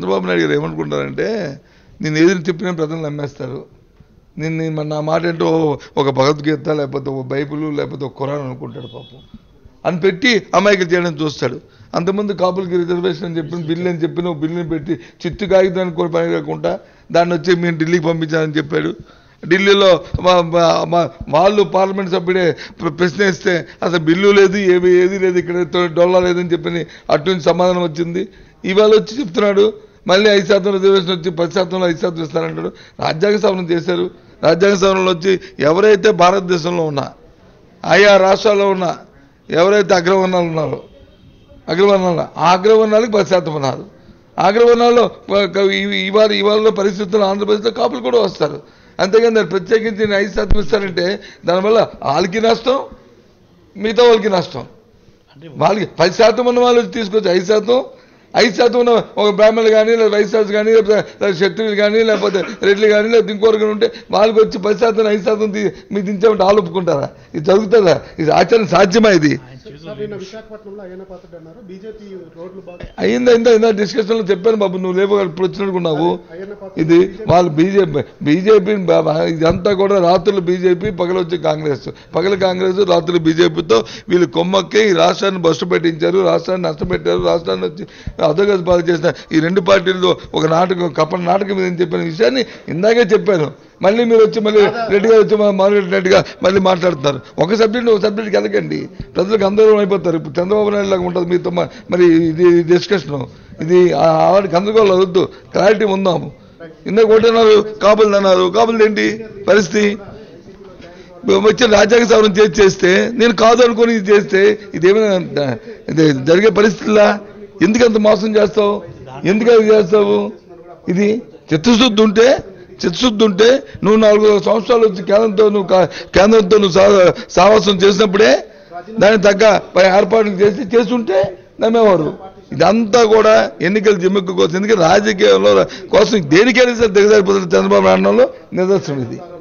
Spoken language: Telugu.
చంద్రబాబు నాయుడు గారు ఏమనుకుంటారంటే నేను ఏదైనా చెప్పినా ప్రజలు నమ్మేస్తారు, నేను నా మాట ఏంటో ఒక భగవద్గీత లేకపోతే ఒక బైబిల్ లేకపోతే ఒక ఖురాన్ అనుకుంటాడు పాపం అని పెట్టి అమాయకులు చేయడం చూస్తాడు. అంతకుముందు కాపులకి రిజర్వేషన్ అని చెప్పిన బిల్లు అని చెప్పిన ఒక బిల్లుని పెట్టి చిత్తు కాగితానికి కూడా పని కాకుండా దాన్ని వచ్చి మేము ఢిల్లీకి పంపించాలని చెప్పాడు. ఢిల్లీలో వాళ్ళు పార్లమెంట్ సభ్యుడే ప్రశ్నిస్తే అసలు బిల్లు లేదు ఏది లేదు, ఇక్కడ డొల్లా లేదని చెప్పి అటు నుంచి సమాధానం వచ్చింది. ఇవాళ వచ్చి చెప్తున్నాడు మళ్ళీ 5% రిజర్వేషన్ వచ్చి 10%లో 5% ఇస్తానంటాడు. రాజ్యాంగ సవరణ చేశారు. రాజ్యాంగ సవరణలో వచ్చి ఎవరైతే భారతదేశంలో ఉన్నా ఆయా రాష్ట్రాల్లో ఉన్నా ఎవరైతే అగ్రవర్ణాలు ఉన్నారో ఆ అగ్రవర్ణాలకు 10% ఉన్నారు. అగ్రవర్ణాల్లో ఇవాళ పరిస్థితుల్లో ఆంధ్రప్రదేశ్లో కాపులు కూడా వస్తారు. అంతేగాని దాన్ని ప్రత్యేకించి 5% ఇస్తారంటే దానివల్ల వాళ్ళకి నష్టం, మిగతా వాళ్ళకి నష్టం. వాళ్ళకి 10% ఉన్న వాళ్ళు తీసుకొచ్చి 5% ఉన్న ఒక బ్రాహ్మణులు కానీ లేదా వైశ్యాస్ కానీ లేకపోతే క్షత్రియులు కానీ లేకపోతే రెడ్లు కానీ లేకపోతే ఇంకోరు ఉంటే వాళ్ళకి వచ్చి 10% 5% మీకు దించామంటే వాళ్ళు ఒప్పుకుంటారా? ఇది జరుగుతుందా? ఇది ఆచరణ సాధ్యమా? ఇది అయిందా డిస్కషన్ లో చెప్పాను బాబు, నువ్వు లేవు ఇప్పుడు వచ్చినట్టుకున్నావు. ఇది వాళ్ళు బీజేపీ ఇదంతా కూడా రాత్రులు బీజేపీ పగలొచ్చి కాంగ్రెస్, పగల కాంగ్రెస్ రాత్రులు బీజేపీతో వీళ్ళు కొమ్మక్కి ఈ రాష్ట్రాన్ని బస్సు పెట్టించారు, రాష్ట్రాన్ని నష్టపెట్టారు, రాష్ట్రాన్ని వచ్చి అధోగతి పాలు చేసిన ఈ రెండు పార్టీలతో ఒక కప్పన నాటకం మీద చెప్పిన విషయాన్ని ఇందాకే చెప్పాను. మళ్ళీ మీరు వచ్చి మళ్ళీ రెడ్డిగా వచ్చి మాట్లాడినట్టుగా మళ్ళీ మాట్లాడుతున్నారు. ఒక సబ్జెక్ట్కి వెళ్ళకండి, ప్రజలకు అందరూ అయిపోతారు. ఇప్పుడు చంద్రబాబు నాయుడు లాగా ఉంటుంది మీతో మరి ఇది డిస్కషన్. ఇది వాడికి గందరగోళం వద్దు, క్లారిటీ ఉందాము. ఇందాక ఒకటన్నారు కాపులు అన్నారు, కాపులు ఏంటి పరిస్థితి? వచ్చి రాజ్యాంగ సవరణ చేస్తే నేను కాదు అనుకుని ఇది చేస్తే ఇదేమైనా జరిగే పరిస్థితులా? ఎందుకంత మోసం చేస్తావు? ఎందుకని చేస్తావు? ఇది చిత్తశుద్ధి ఉంటే నువ్వు 4 సంవత్సరాలు వచ్చి కేంద్రంతో నువ్వు సావాసం చేసినప్పుడే దానికి తగ్గ ఏర్పాట్లు చేస్తుంటే నమ్మేవారు. ఇదంతా కూడా ఎన్నికల జిమ్మెక్కు కోసం, ఎందుకంటే రాజకీయాల్లో కోసం దేనికైనా సరే దిగజారిపోతున్న చంద్రబాబు నాయుడు నిదర్శనం ఇది.